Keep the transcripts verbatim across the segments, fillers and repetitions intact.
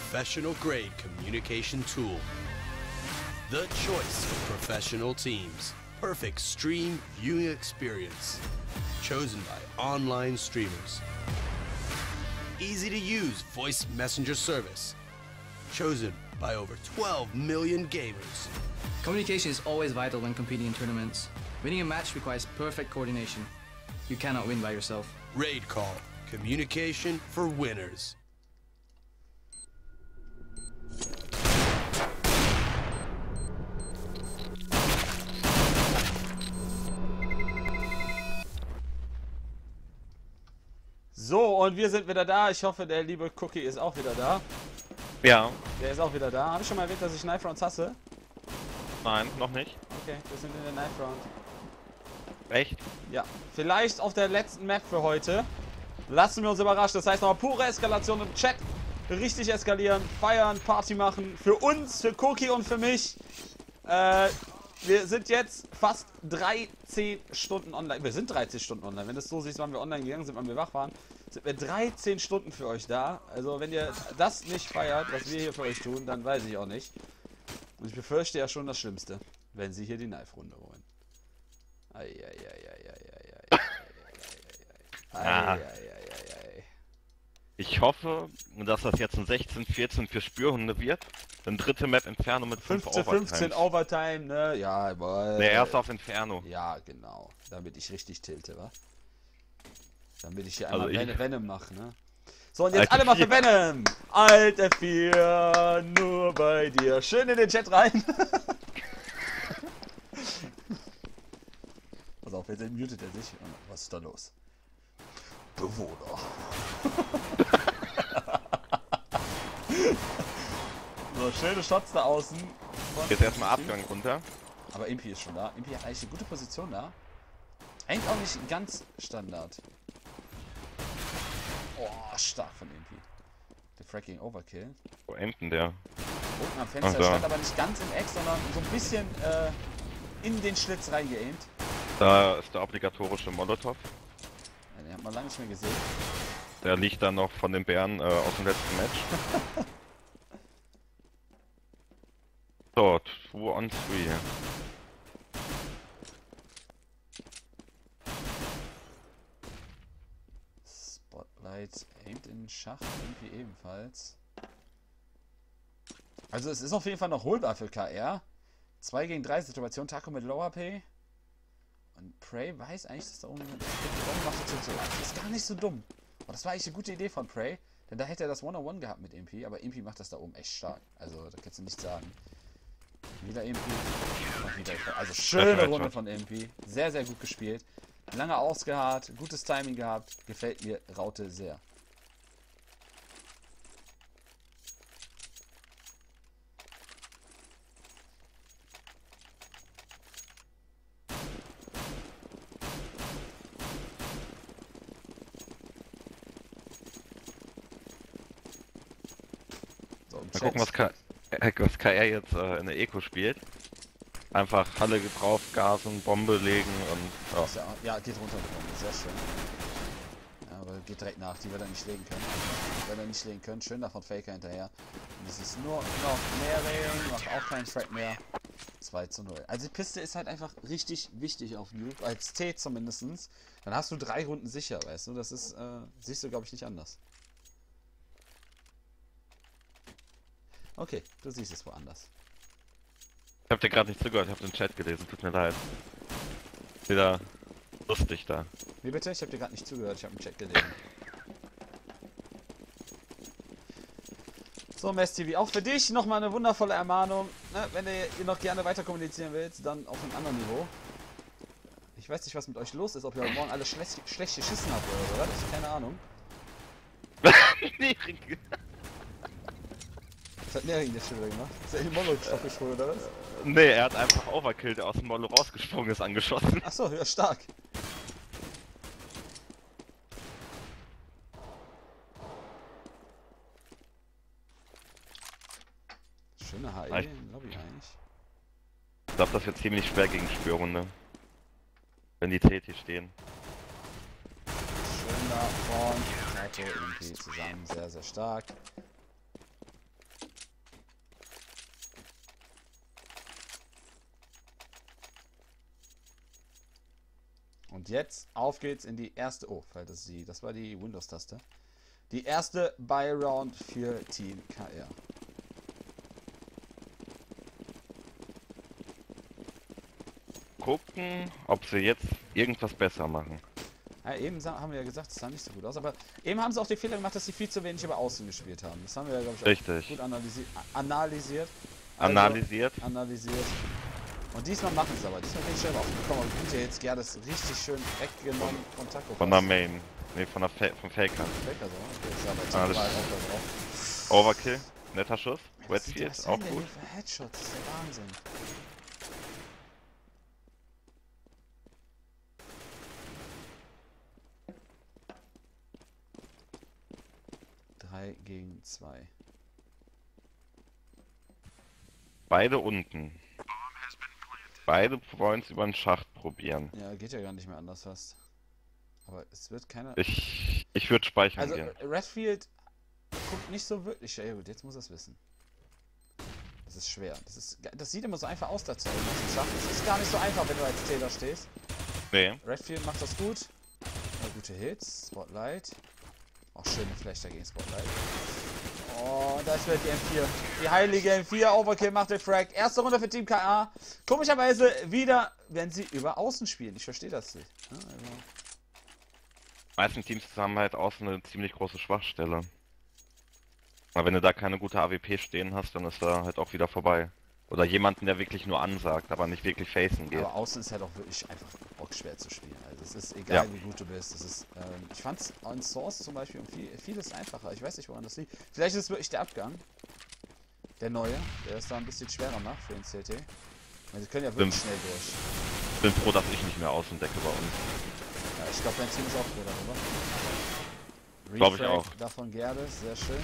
professional grade communication tool. The choice of professional teams. Perfect stream viewing experience. Chosen by online streamers. Easy to use voice messenger service. Chosen by over twelve million gamers. Communication is always vital when competing in tournaments. Winning a match requires perfect coordination. You cannot win by yourself. Raid Call. Communication for winners. So, und wir sind wieder da. Ich hoffe, der liebe Cookie ist auch wieder da. Ja. Der ist auch wieder da. Habe ich schon mal erwähnt, dass ich Knife Rounds hasse? Nein, noch nicht. Okay, wir sind in der Knife Round. Echt? Ja, vielleicht auf der letzten Map für heute. Lassen wir uns überraschen. Das heißt nochmal pure Eskalation im Chat. Richtig eskalieren, feiern, Party machen. Für uns, für Cookie und für mich. Äh, wir sind jetzt fast dreizehn Stunden online. Wir sind dreizehn Stunden online. Wenn du es so siehst, wann wir online gegangen sind, wann wir wach waren, sind wir dreizehn Stunden für euch da. Also wenn ihr das nicht feiert, was wir hier für euch tun, dann weiß ich auch nicht. Und ich befürchte ja schon das Schlimmste, wenn sie hier die Knife-Runde holen. Eieieiei. Ich hoffe, dass das jetzt ein sechzehn vierzehn für Spürhunde wird. Eine dritte Map Inferno mit fünf fünfzehn fünfzehn Overtime. Overtime, ne? Ja, boah. Ne, erst auf Inferno. Ja, genau. Damit ich richtig tilte, wa? Damit ich hier Also einmal ich- Ven Venom mache, ne? So, und jetzt Alte alle mal für vier. Venom! Alter vier, nur bei dir. Schön in den Chat rein. Pass auf, jetzt mutet er sich. Was ist da los? Bewohner. So, schöne Shots da außen. Von Jetzt erstmal Abgang runter. Aber Impi ist schon da. Impi hat eigentlich eine gute Position da. Eigentlich auch nicht ganz Standard. Oh, stark von Impi. Der Fracking Overkill. Wo aimt denn der? Unten am Fenster Ach, da. stand aber nicht ganz im Eck, sondern so ein bisschen äh, in den Schlitz reingeaimt. Da ist der obligatorische Molotow. Ja, den hat man lange nicht mehr gesehen. Der liegt dann noch von den Bären äh, aus dem letzten Match. So, two on three. Spotlight aimt in den Schacht, Impi ebenfalls. Also es ist auf jeden Fall noch holbar für K R. zwei gegen drei Situation, Taco mit Lower Pay. Und Prey weiß eigentlich, dass da oben jemand ist. Warum macht er so leicht? Das ist gar nicht so dumm. Aber das war eigentlich eine gute Idee von Prey. Denn da hätte er das One-on-One gehabt mit Impi. Aber Impi macht das da oben echt stark. Also da kannst du nichts sagen. Wieder Impi. Und wieder Impi. Also schöne Runde von Impi. Sehr, sehr gut gespielt. Lange ausgeharrt. Gutes Timing gehabt. Gefällt mir Raute sehr. So, im Mal Chat. gucken, was, K äh, was K R jetzt äh, in der Eco spielt. Einfach Halle drauf, Gasen, Bombe legen und Ist Ja, ja, geht runtergekommen, sehr schön. Ja, aber geht direkt nach, die wir dann nicht legen können. Die wir dann nicht legen können, schön davon Faker hinterher. Und es ist nur noch mehr Railing, macht auch keinen Frag mehr. zwei zu null. Also die Piste ist halt einfach richtig wichtig auf Noob, als T zumindestens. Dann hast du drei Runden sicher, weißt du, das ist, äh, siehst du glaube ich nicht anders. Okay, du siehst es woanders. ich hab dir gerade nicht zugehört, ich hab den Chat gelesen, tut mir leid. Wieder lustig da. Wie bitte? Ich habe dir gerade nicht zugehört, ich habe im Chat gelesen. So, MessTV, auch für dich nochmal eine wundervolle Ermahnung. Ne? Wenn du ihr noch gerne weiter kommunizieren willst, dann auf einem anderen Niveau. Ich weiß nicht, was mit euch los ist, ob ihr heute Morgen alle schlecht, schlecht geschissen habt oder so, das ist keine Ahnung. Was hat Nering jetzt schon wieder gemacht? Ist er in die Monolog gesprungen oder was? Nee, er hat einfach Overkill, der aus dem Molo rausgesprungen ist, angeschossen. Achso, ja, stark. Schöne H E in Lobby eigentlich. Ich glaube, das wird ziemlich schwer gegen Spürhunde. Wenn die T T stehen. Schön da vorn. Taco irgendwie zusammen, sehr, sehr stark. Und jetzt auf geht's in die erste. Oh, das, ist die, das war die Windows-Taste. Die erste Buy-Round für Team K R. Gucken, ob sie jetzt irgendwas besser machen. Ja, eben haben wir ja gesagt, es sah nicht so gut aus, aber eben haben sie auch den Fehler gemacht, dass sie viel zu wenig über Außen gespielt haben. Das haben wir ja, glaube ich, auch Richtig. gut analysi analysiert. Also, Analysiert. Analysiert. Und diesmal machen sie es aber. Diesmal bin ich selber aufgekommen. Und gut, ja jetzt Gerdes richtig schön weggenommen von Taco. Von der Main. Ne, von der Fa vom Faker. Faker so. Okay, ist aber jetzt Ah, auch das- drauf. Overkill. Netter Schuss. Was sieht Redfield, das auch denn denn gut. hier für Headshots? Das ist der Wahnsinn. drei gegen zwei. Beide unten. Beide wollen es über den Schacht probieren. Ja, geht ja gar nicht mehr anders fast. Aber es wird keiner... Ich, ich würde speichern Also, gehen. Redfield guckt nicht so wirklich... Ja gut, jetzt muss er es wissen. Das ist schwer. Das, ist, das sieht immer so einfach aus dazu. Das ist gar nicht so einfach, wenn du als Taylor stehst. Nee. Redfield macht das gut. Ja, gute Hits. Spotlight. Auch schöne Flash dagegen Spotlight. Oh, das wird die M vier. Die heilige M vier. Overkill macht den Frag. Erste Runde für Team K A. Komischerweise wieder, wenn sie über Außen spielen. Ich verstehe das nicht. Ja, also. Die meisten Teams haben halt außen eine ziemlich große Schwachstelle. Aber wenn du da keine gute A W P stehen hast, dann ist da halt auch wieder vorbei. Oder jemanden, der wirklich nur ansagt, aber nicht wirklich facen geht. Aber außen ist halt auch wirklich einfach bockschwer zu spielen. Also es ist egal, Ja. wie gut du bist. Es ist, ähm, ich fand es an Source zum Beispiel um viel, vieles einfacher. Ich weiß nicht, woran das liegt. Vielleicht ist es wirklich der Abgang. Der neue, der es da ein bisschen schwerer macht für den C T. Weil sie können ja wirklich Stimmt. schnell durch. Ich bin froh, dass ich nicht mehr außen decke bei uns. Ja, ich glaube, dein Team ist auch froh darüber. Glaub ich Refrag auch. Davon Gerdes, sehr schön.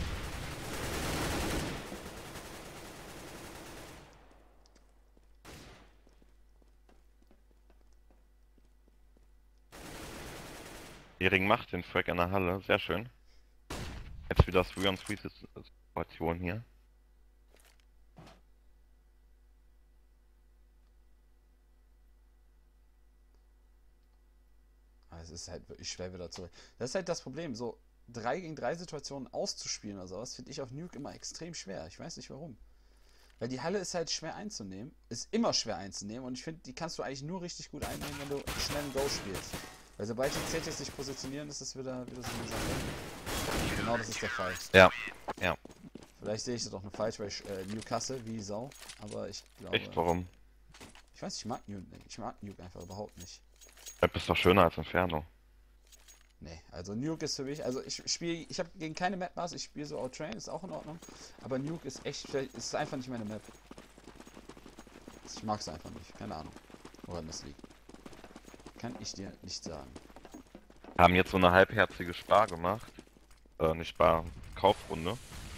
Hering macht den Frag in der Halle, sehr schön. Jetzt wieder three on three Situation hier. Ah, es ist halt wirklich schwer wieder zurück. Das ist halt das Problem, so drei gegen drei Situationen auszuspielen oder sowas, finde ich auf Nuke immer extrem schwer. Ich weiß nicht warum. Weil die Halle ist halt schwer einzunehmen. Ist immer schwer einzunehmen und ich finde, die kannst du eigentlich nur richtig gut einnehmen, wenn du schnell einen Go spielst. Weil sobald die Z Ts sich positionieren, ist es wieder, wieder so eine Sache. Genau, das ist der Fall. Ja, ja. Vielleicht sehe ich das doch nur falsch, weil ich äh, Nuke hasse wie Sau. Aber ich glaube... Echt, warum? Ich weiß, ich mag Nuke nicht. Ich mag Nuke einfach überhaupt nicht. Rap ist doch schöner als Inferno. Nee, also Nuke ist für mich, also ich spiele, ich habe gegen keine Map Maß, ich spiele so Outtrain, ist auch in Ordnung. Aber Nuke ist echt, ist einfach nicht meine Map. Ich mag es einfach nicht, keine Ahnung, woran das liegt. Kann ich dir nicht sagen. Haben jetzt so eine halbherzige Spar gemacht. Äh, nicht Spar, Kaufrunde.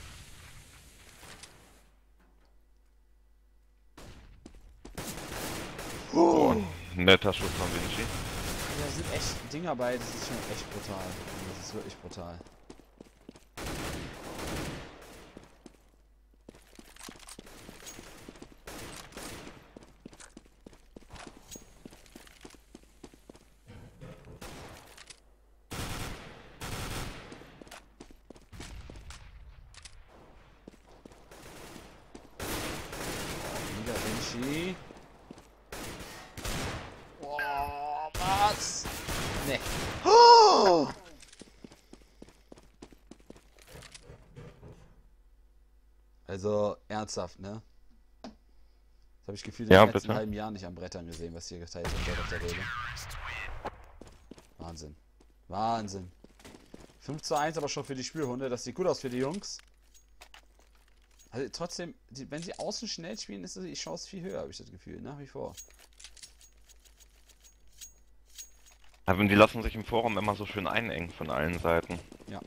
Oh, netter Schuss von Vinci. Da sind echt Dinger bei, das ist schon echt brutal. Das ist wirklich brutal. Wieder Vinci. Boah, was? Nee. Oh! Also, ernsthaft, ne? Das habe ich gefühlt in Ja, den letzten bitte. halben Jahren nicht am Brettern gesehen, was hier geteilt wird auf der Rede. Wahnsinn. Wahnsinn. fünf zu eins aber schon für die Spürhunde. Das sieht gut aus für die Jungs. Also trotzdem, die, wenn sie außen schnell spielen, ist die Chance viel höher, habe ich das Gefühl, nach wie vor. Aber die lassen sich im Forum immer so schön einengen von allen Seiten. Ja.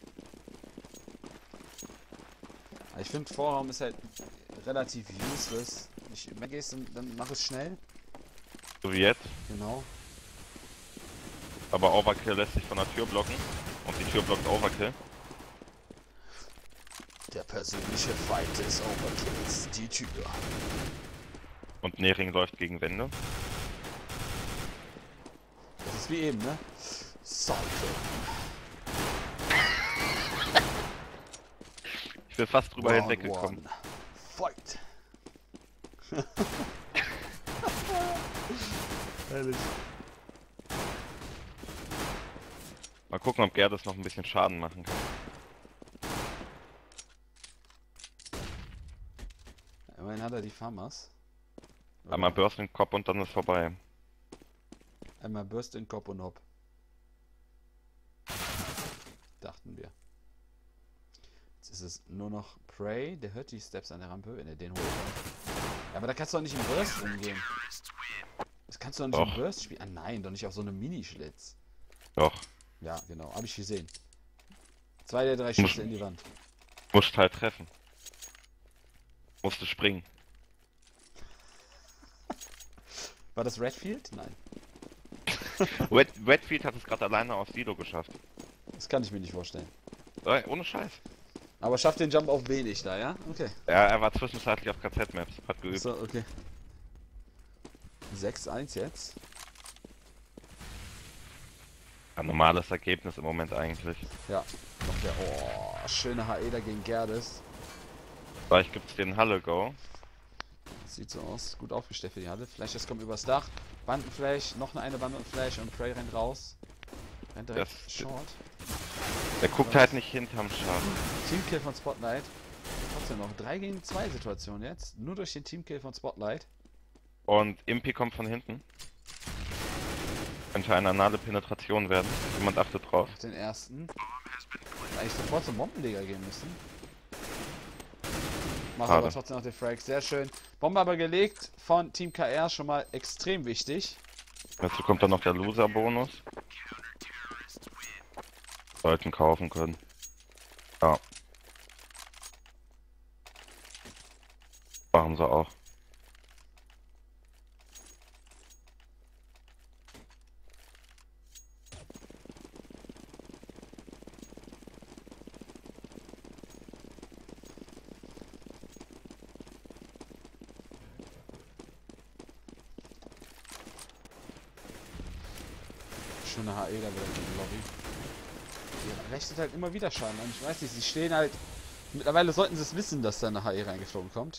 Aber ich finde, Vorraum ist halt relativ useless. Ich, wenn gehst, dann, dann mach es schnell. So wie jetzt. Genau. Aber Overkill lässt sich von der Tür blocken. Und die Tür blockt Overkill. Der persönliche Feind des Overkills, die Tür. Und Nering läuft gegen Wände. Das machst wie eben, ne? Sollte. Ich bin fast drüber Round hinweggekommen. one. Fight. Herrlich. Mal gucken, ob Gerdes noch ein bisschen Schaden machen kann. Immerhin hat er die Farmers. Einmal Burst in den Kopf und dann ist vorbei. Einmal Burst in Kopf und Hopp. Dachten wir. Jetzt ist es nur noch Prey. Der hört die Steps an der Rampe, wenn er den holt. Ja, aber da kannst du doch nicht im Burst umgehen. Das kannst du doch nicht Doch. im Burst spielen. Ah nein, doch nicht auf so einem Minischlitz. Doch. Ja, genau. Habe ich gesehen. Zwei der drei Schüsse in die Wand. Musst halt treffen. Musste springen. War das Redfield? Nein. Red, Redfield hat es gerade alleine aus Silo geschafft. Das kann ich mir nicht vorstellen. Äh, ohne Scheiß. Aber schafft den Jump auch wenig da, ja? Okay. Ja, er war zwischenzeitlich auf K Z-Maps, hat geübt. So, okay. sechs eins jetzt. Ein normales Ergebnis im Moment eigentlich. Ja. Noch der. Oh, schöne H E da gegen Gerdes. Gleich gibt's den Halle-Go. Sieht so aus. Gut aufgestellt für die Halle. Flashes kommen übers Dach. Bandenflash, noch eine Bandenflash und Prey rennt raus. Rennt direkt Das- short. Der guckt halt nicht hinterm Schaden. Teamkill von Spotlight. Trotzdem noch drei gegen zwei Situation jetzt. Nur durch den Teamkill von Spotlight. Und Impi kommt von hinten. Könnte eine anale Penetration werden. Jemand achtet drauf. Den ersten. Eigentlich sofort zum Bombenleger gehen müssen. Macht Schade. aber trotzdem noch den Frag. Sehr schön. Bombe aber gelegt von Team K R. Schon mal extrem wichtig. Dazu kommt dann noch der Loser-Bonus. Sollten kaufen können. Ja. Machen sie auch. Schöne H E da wieder gegen Lobby. Die rechnet halt immer wieder Schaden an. Ich weiß nicht, sie stehen halt. Mittlerweile sollten sie es wissen, dass da eine H E reingeflogen kommt.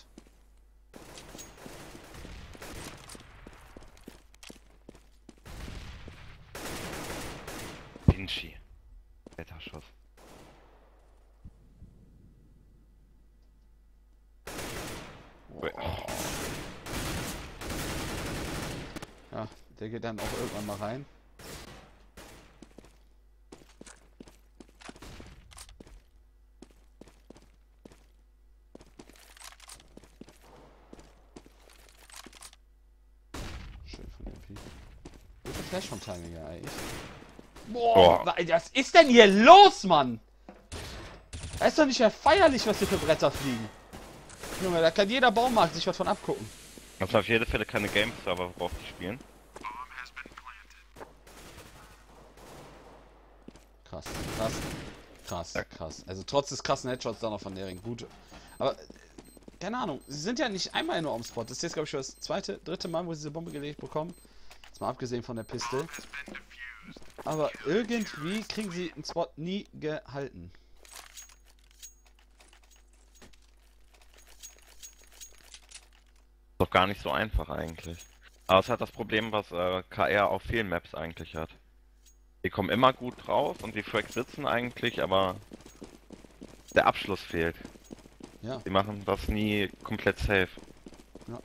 Vinci. Wetterschuss. Oh. Ja, der geht dann auch irgendwann mal rein. Schön von M P. Guter Flash vom Timing ja eigentlich. Boah, Boah. wa- was ist denn hier los, Mann? Das ist doch nicht mehr feierlich, was hier für Bretter fliegen. Junge, da kann jeder Baumarkt sich was von abgucken. Das sind auf jeden Fälle keine Game-Server, worauf die spielen. Krass, krass, krass, Ja. krass. Also trotz des krassen Headshots da noch von Nering, gut. Aber, äh, keine Ahnung, sie sind ja nicht einmal nur am Spot. Das ist jetzt, glaube ich, schon das zweite, dritte Mal, wo sie diese Bombe gelegt bekommen. Jetzt mal abgesehen von der Piste. Aber irgendwie kriegen sie einen Spot nie gehalten. Ist doch gar nicht so einfach eigentlich. Aber es hat das Problem, was äh, K R auf vielen Maps eigentlich hat. Die kommen immer gut drauf und die Fracks sitzen eigentlich, aber der Abschluss fehlt. Ja. Die machen das nie komplett safe. Ja.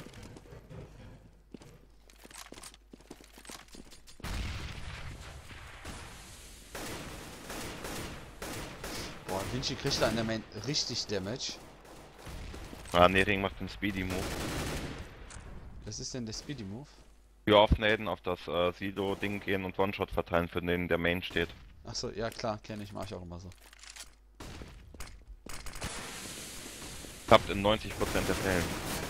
Boah, Vinci kriegt da in der Main richtig Damage. Ah, Nering macht den Speedy Move. Was ist denn der Speedy Move? Wir auf Naden auf das äh, Silo-Ding gehen und One-Shot verteilen, für den der Main steht. Achso, ja klar, kenne ich, mach ich auch immer so. Klappt in neunzig Prozent der Fällen.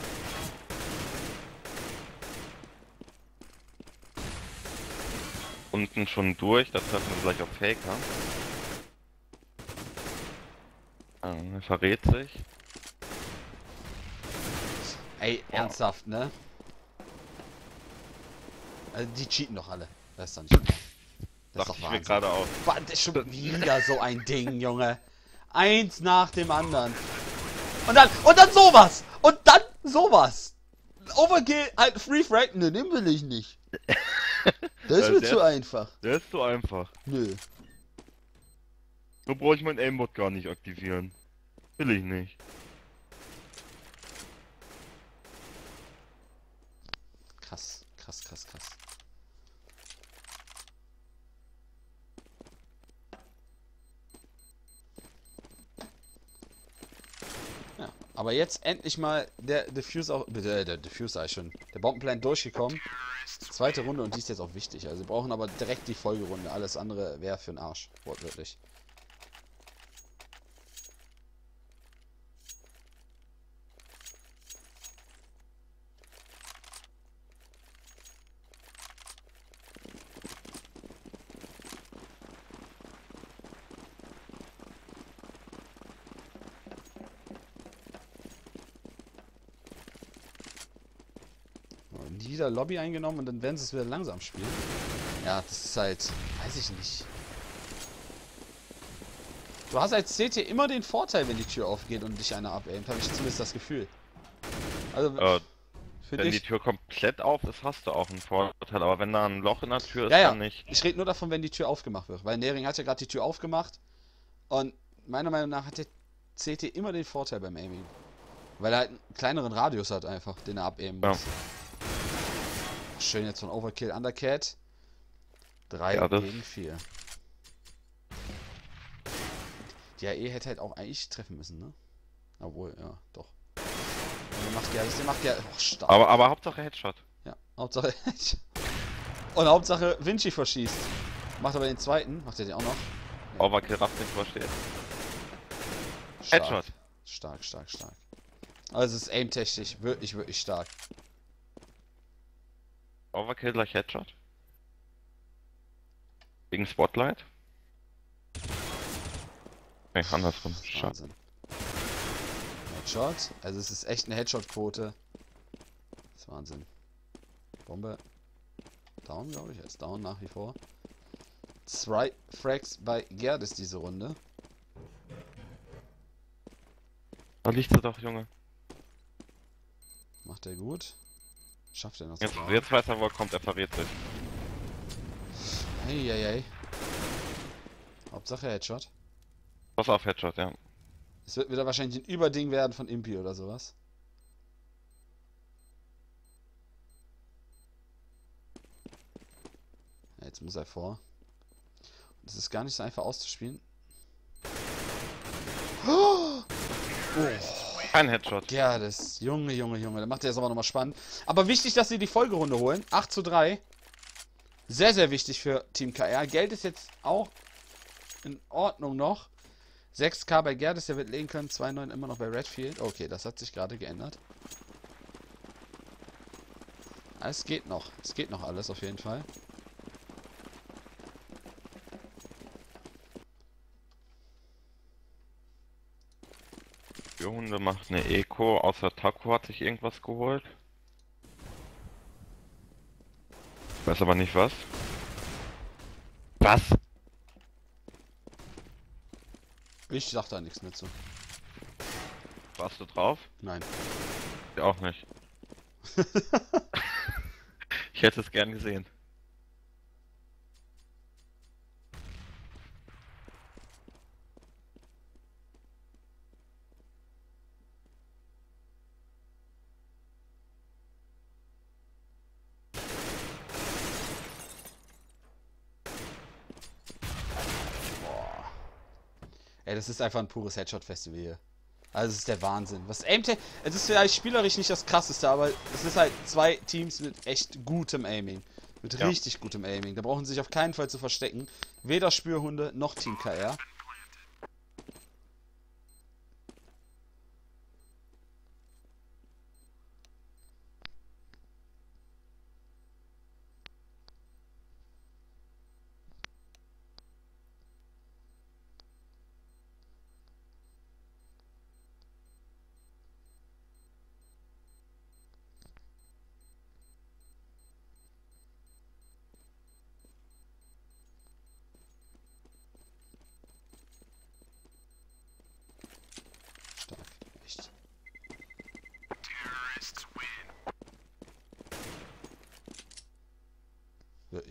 Unten schon durch, da treffen wir gleich auf Faker. Ah, er verrät sich. Ey, ernsthaft, ne? Also die cheaten doch alle. Das ist doch nicht wahr. Das ist Dachte doch ich mir Wahnsinn. gerade auf. Wa- das ist schon wieder so ein Ding, Junge. Eins nach dem anderen. Und dann, und dann sowas. Und dann sowas. Overkill, halt Free Frag. Ne, den will ich nicht. Das ist Ja, mir der zu ist- einfach. Der ist so einfach. Nö. So brauche ich mein Aimbot gar nicht aktivieren. Will ich nicht. Krass, krass, krass, krass. Ja, aber jetzt endlich mal der Diffuser auch, äh, der Diffuser ist schon, der Bombenplan durchgekommen. Zweite Runde und die ist jetzt auch wichtig. Also wir brauchen aber direkt die Folgerunde. Alles andere wäre für den Arsch, wortwörtlich. Und wieder Lobby eingenommen und dann werden sie es wieder langsam spielen. Ja, das ist halt, weiß ich nicht. Du hast als C T immer den Vorteil, wenn die Tür aufgeht und dich einer abaimt. Habe ich zumindest das Gefühl. Also, Äh, für wenn die dich... Tür komplett auf ist, hast du auch einen Vorteil. Aber wenn da ein Loch in der Tür ist, Ja, ja. dann nicht. Ich rede nur davon, wenn die Tür aufgemacht wird. Weil Nering hat ja gerade die Tür aufgemacht. Und meiner Meinung nach hat der C T immer den Vorteil beim Aiming. Weil er halt einen kleineren Radius hat einfach, den er abaimen Ja. muss. Schön jetzt von Overkill Undercat. drei Ja, das- gegen vier. Die A E hätte halt auch eigentlich treffen müssen, ne? Obwohl, ja, doch. Der macht ja, der macht ja, oh, stark. Aber, aber Hauptsache Headshot. Ja, Hauptsache. Und Hauptsache Vinci verschießt. Macht aber den zweiten, macht er den auch noch. Overkill rafft nicht, was steht. Stark. Headshot. Stark, stark, stark. Also es ist aim-technisch wirklich, wirklich stark. Overkill gleich Headshot. Gegen Spotlight. Nee, andersrum. Schade. Wahnsinn. Headshot. Also es ist echt eine Headshot-Quote. Das ist Wahnsinn. Bombe. Down, glaube ich. Er ist down nach wie vor. Zwei Frags bei Gerdes diese Runde. Da liegt sie doch, Junge. Macht er gut. Schafft er noch Jetzt, so. jetzt weiß er, wo er kommt, er verrät sich. Eieiei. Hauptsache Headshot. Pass auf, Headshot, ja. Es wird wieder wahrscheinlich ein Überding werden von Impi oder sowas. Ja, jetzt muss er vor. Das ist gar nicht so einfach auszuspielen. Oh! Kein Headshot. Ja, das Junge, Junge, Junge. Da macht er jetzt aber nochmal spannend. Aber wichtig, dass sie die Folgerunde holen. acht zu drei. Sehr, sehr wichtig für Team K R. Geld ist jetzt auch in Ordnung noch. sechs K bei Gerdes, der wird legen können. zwei Komma neun immer noch bei Redfield. Okay, das hat sich gerade geändert. Es geht noch. Es geht noch alles auf jeden Fall. Die Hunde macht eine Eco, außer Taco hat sich irgendwas geholt. Weiß aber nicht was. Was? Ich sag da nichts mehr zu. Warst du drauf? Nein. Ich auch nicht. Ich hätte es gern gesehen. Ey, das ist einfach ein pures Headshot-Festival hier. Also es ist der Wahnsinn. Was Aimtech, es ist vielleicht spielerisch nicht das krasseste, aber es ist halt zwei Teams mit echt gutem Aiming. Mit Ja. richtig gutem Aiming. Da brauchen sie sich auf keinen Fall zu verstecken. Weder Spürhunde noch Team K R.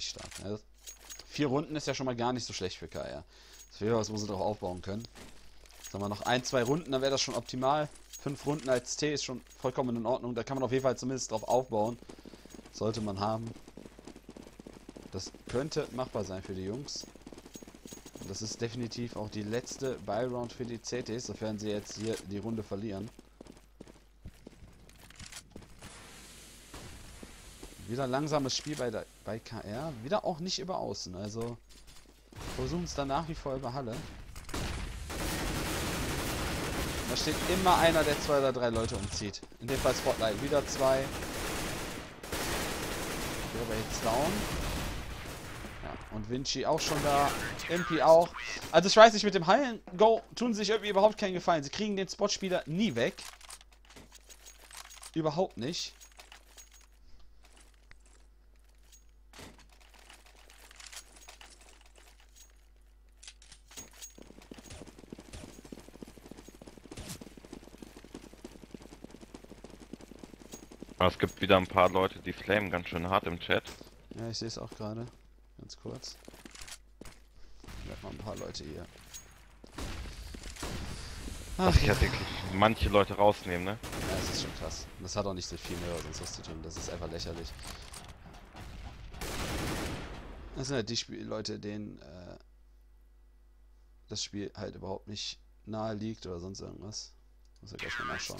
wirklich stark. Also, vier Runden ist ja schon mal gar nicht so schlecht für K R. Das muss sie darauf aufbauen können. Sagen wir noch ein, zwei Runden, dann wäre das schon optimal. Fünf Runden als T ist schon vollkommen in Ordnung. Da kann man auf jeden Fall zumindest drauf aufbauen. Sollte man haben. Das könnte machbar sein für die Jungs. Und das ist definitiv auch die letzte Buy-Round für die C Ts, sofern sie jetzt hier die Runde verlieren. Wieder langsames Spiel bei, der, bei K R. Wieder auch nicht über Außen. Also versuchen es dann nach wie vor über Halle. Da steht immer einer, der zwei oder drei Leute umzieht. In dem Fall Spotlight. Wieder zwei. Der war jetzt down. Ja, und Vinci auch schon da. M P auch. Also ich weiß nicht, mit dem Hallen-Go tun sie sich irgendwie überhaupt keinen Gefallen. Sie kriegen den Spotspieler nie weg. Überhaupt nicht. Aber es gibt wieder ein paar Leute, die flamen ganz schön hart im Chat. Ja, ich sehe es auch gerade. Ganz kurz. Vielleicht mal ein paar Leute hier. Ach, ich hätte wirklich manche Leute rausnehmen, ne? Ja, das ist schon krass. Das hat auch nicht so viel mehr oder sonst was zu tun. Das ist einfach lächerlich. Das sind halt die Spiel Leute, denen äh, das Spiel halt überhaupt nicht nahe liegt oder sonst irgendwas. Muss ja gleich mal nachschauen.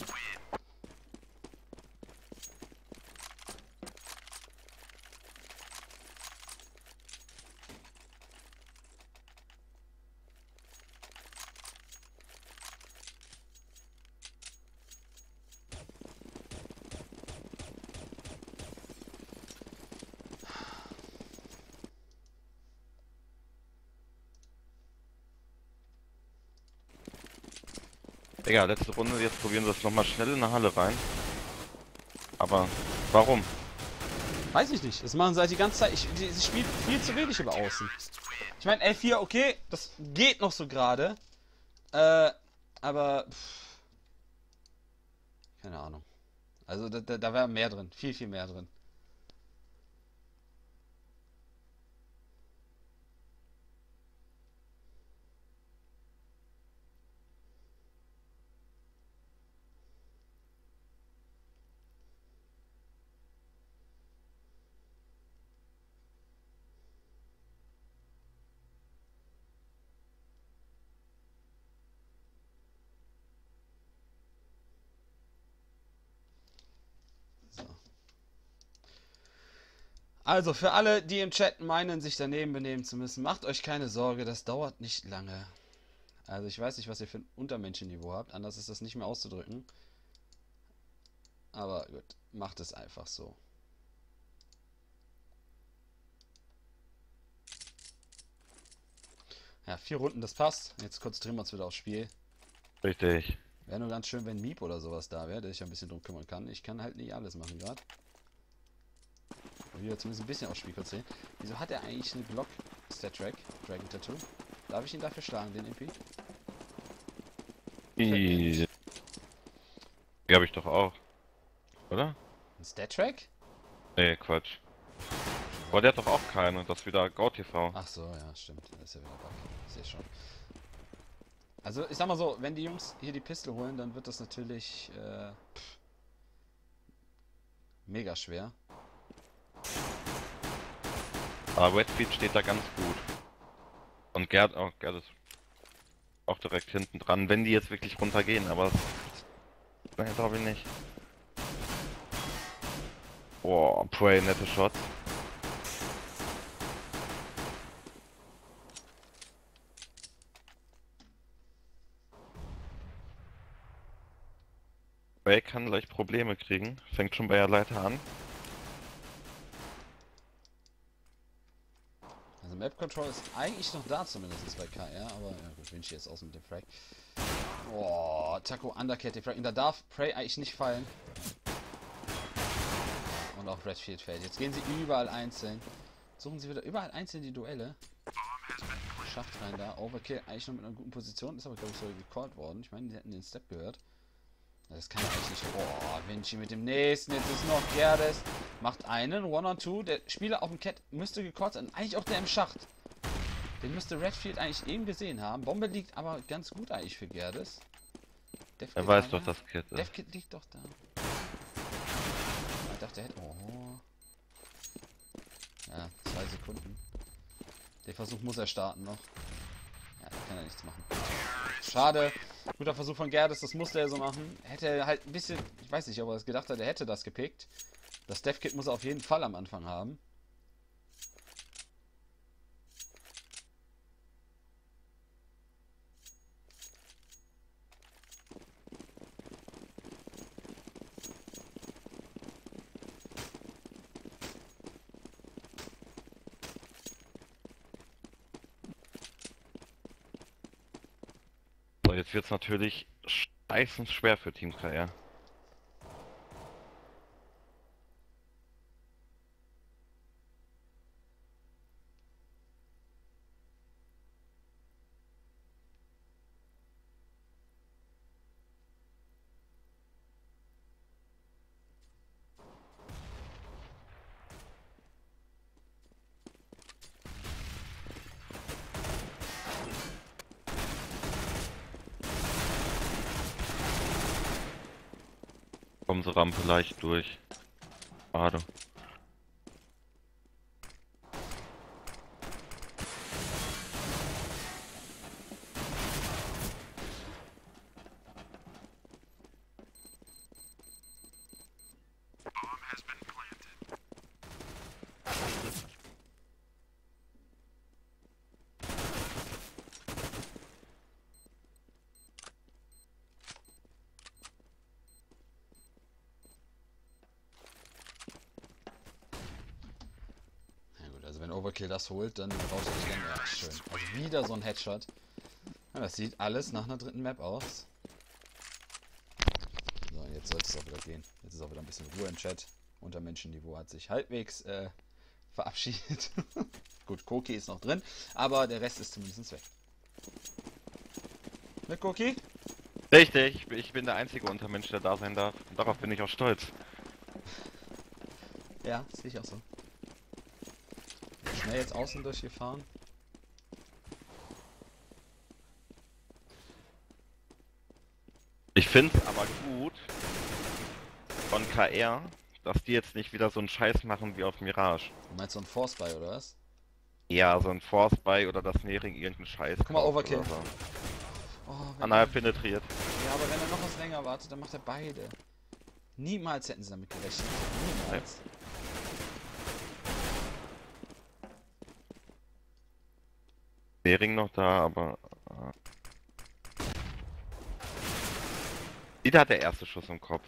Egal, letzte Runde, jetzt probieren wir es nochmal schnell in der Halle rein. Aber warum? Weiß ich nicht. Das machen sie halt die ganze Zeit. Ich, die, sie spielt viel zu wenig über Außen. Ich meine, L vier, okay, das geht noch so gerade. Äh, aber... Pff, keine Ahnung. Also da, da, da wäre mehr drin. Viel, viel mehr drin. Also für alle, die im Chat meinen, sich daneben benehmen zu müssen, macht euch keine Sorge, das dauert nicht lange. Also ich weiß nicht, was ihr für ein Untermenschenniveau habt, anders ist das nicht mehr auszudrücken. Aber gut, macht es einfach so. Ja, vier Runden, das passt. Jetzt konzentrieren wir uns wieder aufs Spiel. Richtig. Wäre nur ganz schön, wenn Miep oder sowas da wäre, der sich ein bisschen drum kümmern kann. Ich kann halt nicht alles machen gerade. Wieder zumindest ein bisschen aufs Spiel konzentrieren. Wieso hat er eigentlich eine Glock Stat Track? Dragon Tattoo? Darf ich ihn dafür schlagen, den M P? Die habe ich doch auch. Oder? Ein Stat Track? Nee, Quatsch. Aber der hat doch auch keine, das ist wieder GoTV. Ach so, ja, stimmt. Das ist ja wieder Bug. Ich sehe schon. Also, ich sag mal so, wenn die Jungs hier die Pistole holen, dann wird das natürlich äh, pff, mega schwer. Aber Redfeed steht da ganz gut. Und Gerd, oh, Gerd ist auch direkt hinten dran, wenn die jetzt wirklich runtergehen, aber nein, glaube ich nicht. Boah, Prey, nette Shots. Prey kann gleich Probleme kriegen, fängt schon bei der Leiter an. Also Map Control ist eigentlich noch da, zumindest bei K R, aber ja gut, Vinci jetzt aus mit dem Frag. Boah, Taco Undercat, den Frag. Und da darf Prey eigentlich nicht fallen. Und auch Redfield fällt. Jetzt gehen sie überall einzeln. Suchen sie wieder überall einzeln die Duelle. Schafft rein da. Overkill eigentlich noch mit einer guten Position. Ist aber glaube ich so gecallt worden. Ich meine, die hätten den Step gehört. Das kann eigentlich nicht. Boah, Vinci mit dem nächsten. Jetzt ist noch Gerdes. Macht einen. One on two. Der Spieler auf dem Cat müsste gekotzt sein. Eigentlich auch der im Schacht. Den müsste Redfield eigentlich eben gesehen haben. Bombe liegt aber ganz gut eigentlich für Gerdes. Er weiß doch, das Kit ist. Devkit liegt doch da. Ich dachte, er hätte. Oh. Ja, zwei Sekunden. Den Versuch muss er starten noch. Ja, da kann er nichts machen. Schade. Guter Versuch von Gerdes, das musste er so machen. Hätte er halt ein bisschen, ich weiß nicht, ob er es gedacht hat, er hätte das gepickt. Das Devkit muss er auf jeden Fall am Anfang haben. So, jetzt wird's natürlich scheißend schwer für Team K R. Kommen sie Rampe leicht durch. Schade. Also wenn Overkill das holt, dann brauchst du dich dann... Ja, schön. Also wieder so ein Headshot. Ja, das sieht alles nach einer dritten Map aus. So, und jetzt sollte es auch wieder gehen. Jetzt ist auch wieder ein bisschen Ruhe im Chat. Unter Menschenniveau hat sich halbwegs äh, verabschiedet. Gut, Koki ist noch drin, aber der Rest ist zumindest weg. Mit Koki? Richtig, ich bin der einzige Untermensch, der da sein darf. Und darauf bin ich auch stolz. Ja, das sehe ich auch so. Schnell jetzt außen durchgefahren. Ich finde es aber gut von K R, dass die jetzt nicht wieder so einen Scheiß machen wie auf Mirage. Du meinst so ein Force Buy oder was? Ja, so ein Force Buy oder das Nähring irgendeinen Scheiß. Guck mal, Overkill. So. Oh, wenn Anal penetriert. Ja, aber wenn er noch was länger wartet, dann macht er beide. Niemals hätten sie damit gerechnet. Niemals. Nähring noch da, aber... Wieder hat der erste Schuss im Kopf.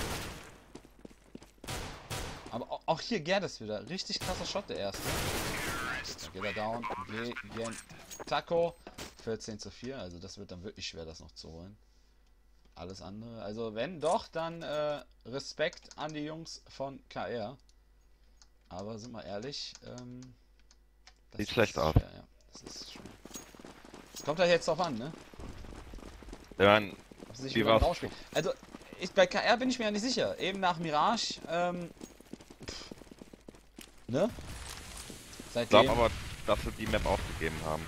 Aber au- auch hier Gerdes wieder. Richtig krasser Shot, der erste. Dann geht er down. Ge gen Taco. vierzehn zu vier. Also das wird dann wirklich schwer, das noch zu holen. Alles andere. Also wenn doch, dann äh, Respekt an die Jungs von K R. Aber sind wir ehrlich. Ähm, das Sieht ist schlecht aus. schwer, ja. Das ist schwer. Das kommt halt jetzt drauf an, ne? Ja, ein- Ob sie sich Wie wieder war's? rausspielen. Also, ich, bei K R bin ich mir ja nicht sicher. Eben nach Mirage, ähm, pff, ne? ich Seitdem. glaube aber, dass sie die Map aufgegeben haben.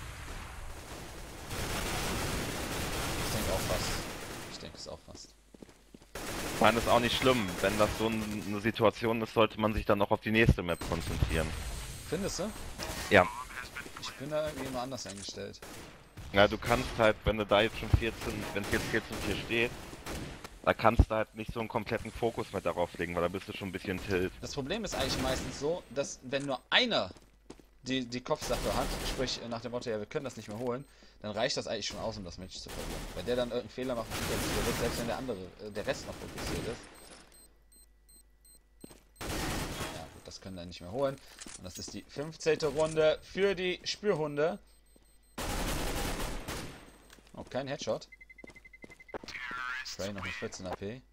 Ich denke auch fast. Ich denke es auch fast. Ich meine, ist auch nicht schlimm. Wenn das so ein- eine Situation ist, sollte man sich dann noch auf die nächste Map konzentrieren. Findest du? Ja. Ich bin da irgendwie immer anders eingestellt. Ja, du kannst halt, wenn du da jetzt schon vierzehn, wenn es jetzt vierzehn vier steht, da kannst du halt nicht so einen kompletten Fokus mehr darauf legen, weil da bist du schon ein bisschen tilt. Das Problem ist eigentlich meistens so, dass wenn nur einer die, die Kopfsache hat, sprich nach dem Motto, ja, wir können das nicht mehr holen, dann reicht das eigentlich schon aus, um das Match zu verlieren. Wenn der dann irgendeinen Fehler macht, und wird, selbst wenn der andere, äh, der Rest noch fokussiert ist. Ja, gut, das können wir nicht mehr holen. Und das ist die fünfzehnte Runde für die Spürhunde. Oh, kein Headshot. Spray noch mit vierzehn A P.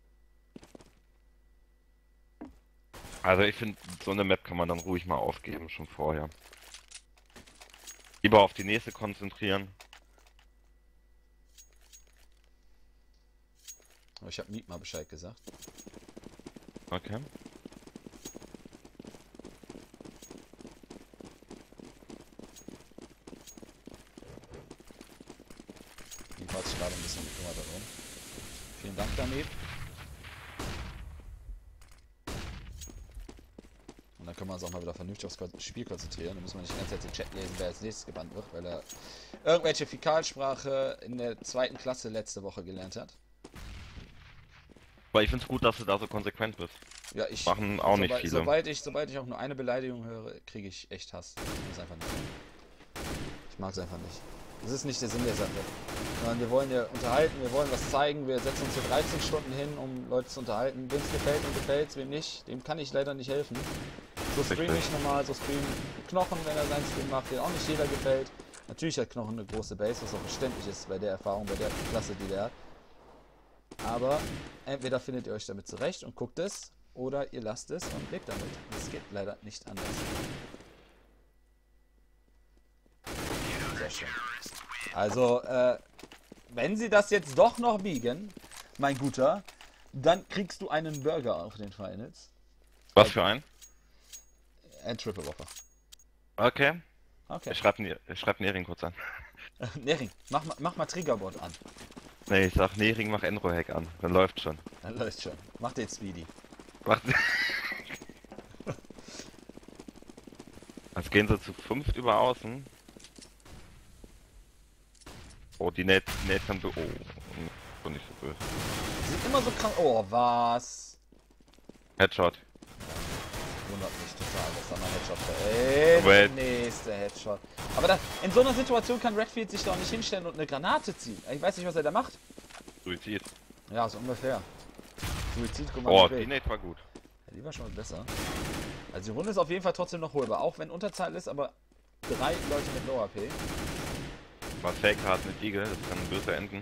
Also ich finde, so eine Map kann man dann ruhig mal aufgeben, schon vorher. Lieber auf die nächste konzentrieren. Aber ich habe Miet mal Bescheid gesagt. Okay. Die hat sich gerade ein bisschen gekümmert darum. Vielen Dank, Dani. Und dann können wir uns auch mal wieder vernünftig aufs Spiel konzentrieren. Dann müssen wir nicht die ganze Zeit den Chat lesen, wer als nächstes gebannt wird, weil er irgendwelche Fäkalsprache in der zweiten Klasse letzte Woche gelernt hat. Aber ich finde es gut, dass du da so konsequent bist. Ja, ich Machen auch nicht sobald, viele. Sobald ich, sobald ich auch nur eine Beleidigung höre, kriege ich echt Hass. Ich mag es einfach nicht. Ich mag es einfach nicht. Das ist nicht der Sinn der Sache. Sondern wir wollen ja unterhalten, wir wollen was zeigen, wir setzen uns hier dreizehn Stunden hin, um Leute zu unterhalten. Wem es gefällt und gefällt es, wem nicht, dem kann ich leider nicht helfen. So streame ich normal, so streamen Knochen, wenn er seinen Stream macht, den auch nicht jeder gefällt. Natürlich hat Knochen eine große Base, was auch verständlich ist bei der Erfahrung, bei der Klasse, die der hat. Aber entweder findet ihr euch damit zurecht und guckt es, oder ihr lasst es und lebt damit. Es geht leider nicht anders. Sehr schön. Also, äh, wenn sie das jetzt doch noch biegen, mein Guter, dann kriegst du einen Burger auf den Finals. Was für ein? Ein Triple Whopper. Okay. Okay. Ich schreibe schreib Nering kurz an. Nering, mach, mal- mach mal Triggerboard an. Nee, ich sag Nering, mach Enro-Hack an. Dann läuft schon. Dann läuft schon. Mach den Speedy. Macht. Jetzt gehen sie zu fünft über außen. Oh, die Nate, Nate kann so. Oh, so nicht so böse. Die sind immer so krank. Oh, was? Headshot. Wundert mich total, dass da mal Headshot fällt. Ey, Wait. der nächste Headshot. Aber da, in so einer Situation kann Redfield sich doch nicht hinstellen und eine Granate ziehen. Ich weiß nicht, was er da macht. Suizid. Ja, so ungefähr. Suizid, guck mal. Oh, wie die Nate war gut. Ja, die war schon mal besser. Also die Runde ist auf jeden Fall trotzdem noch holbar. Auch wenn Unterzahl ist, aber drei Leute mit Low A P. War Fake Hard mit Eagle, das kann böse enden.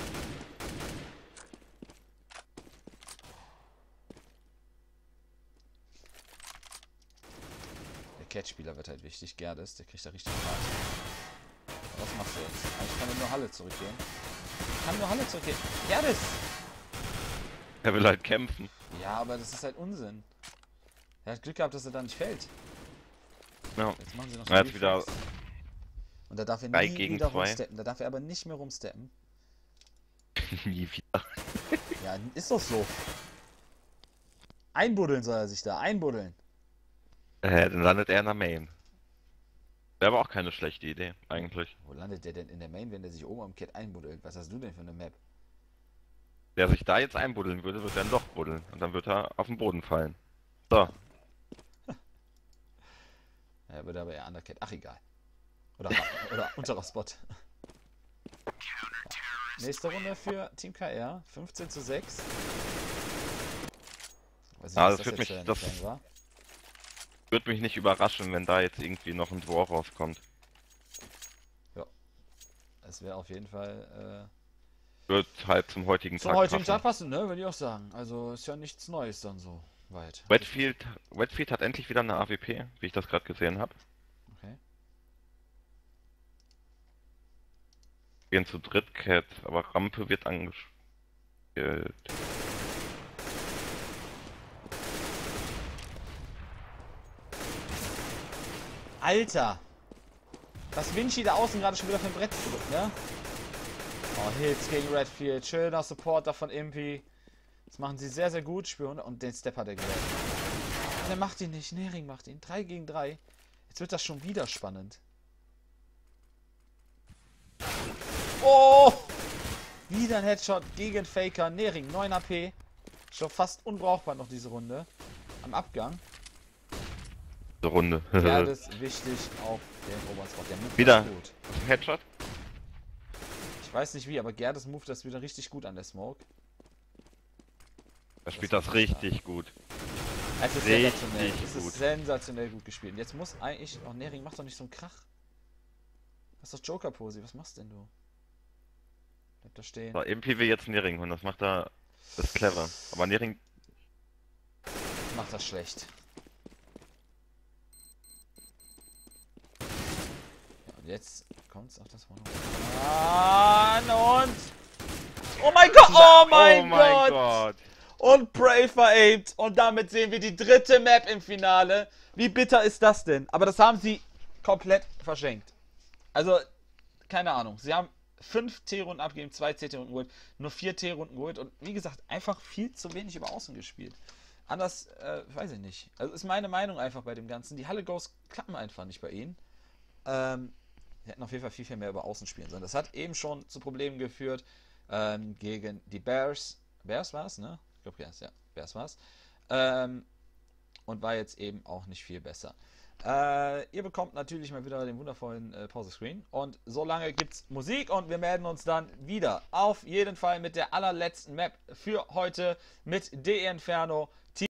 Der Catch-Spieler wird halt wichtig. Gerdes, der kriegt da richtig Fahrt. Was machst du jetzt? Eigentlich kann er nur Halle zurückgehen. Kann nur Halle zurückgehen. Gerdes! Er will halt kämpfen. Ja, aber das ist halt Unsinn. Er hat Glück gehabt, dass er da nicht fällt. Ja. Jetzt machen sie noch Er hat Reflex. wieder Und da darf er drei nie gegen wieder zwei. rumsteppen. Da darf er aber nicht mehr rumsteppen. nie wieder. Ja, ist doch so. Einbuddeln soll er sich da. Einbuddeln. Äh, dann landet er in der Main. Wäre aber auch keine schlechte Idee, eigentlich. Wo landet der denn in der Main, wenn der sich oben am Cat einbuddelt? Was hast du denn für eine Map? Wer sich da jetzt einbuddeln würde, wird er ein Loch buddeln. Und dann wird er auf den Boden fallen. So. Er würde aber eher Undercat. Ach, egal. Oder, oder unterer Spot. Nächste Runde für Team K R. fünfzehn zu sechs. Weiß nicht, Ja, was das wird jetzt mich- für ein das- Plan war. Würde mich nicht überraschen, wenn da jetzt irgendwie noch ein Dwarf rauskommt. Es wäre auf jeden Fall Wird halt zum heutigen äh, zum Tag heutigen passen. Tag passen, ne? Würde ich auch sagen. Also ist ja nichts Neues dann so weit. Redfield, Redfield hat endlich wieder eine A W P, wie ich das gerade gesehen habe. Okay. Gehen zu dritt Cat, aber Rampe wird angespielt. Alter! Was Vinci da außen gerade schon wieder vom Brett drückt, ne? Oh, Hits gegen Redfield. Schöner Supporter von Impy. Das machen sie sehr, sehr gut. Spüren. Und den Step hat er gewählt. Und er macht ihn nicht. Nering macht ihn. drei gegen drei. Jetzt wird das schon wieder spannend. Oh! Wieder ein Headshot gegen Faker. Nering, neun A P. Schon fast unbrauchbar noch diese Runde. Am Abgang. Diese Runde. Ja, das ist wichtig auf den oberen Spot. Der Move Wieder. ist gut. Headshot? Ich weiß nicht wie, aber Gerdes Move das wieder richtig gut an der Smoke. Er spielt das richtig gut. Es ist Richtig sensationell. Es ist gut. sensationell gut gespielt. Und jetzt muss eigentlich. Oh, Nering, mach doch nicht so einen Krach. Das ist doch Joker-Posi. Was machst denn du? Bleib da stehen. So, M P will jetzt Nering holen, das macht er. Das ist clever. Aber Nering. Macht das schlecht. Ja, und jetzt kommt's auf das One. Ah, und. Oh mein Gott, oh mein, oh mein Gott. Gott. Und Prey veraimt. Und damit sehen wir die dritte Map im Finale. Wie bitter ist das denn? Aber das haben sie komplett verschenkt. Also, keine Ahnung. Sie haben fünf T-Runden abgegeben, zwei C T-Runden geholt, nur vier T-Runden geholt. Und wie gesagt, einfach viel zu wenig über Außen gespielt. Anders, äh, weiß ich nicht. Also ist meine Meinung einfach bei dem Ganzen. Die Halle Ghosts klappen einfach nicht bei ihnen. Ähm, sie hätten auf jeden Fall viel, viel mehr über Außen spielen sollen. Das hat eben schon zu Problemen geführt ähm, gegen die Bears. Bears war es, ne? Ich glaube, Bears, ja. Bears war es. Ähm, und war jetzt eben auch nicht viel besser. Äh, ihr bekommt natürlich mal wieder den wundervollen äh, Pause-Screen. Und so lange gibt es Musik und wir melden uns dann wieder. Auf jeden Fall mit der allerletzten Map für heute mit De Inferno.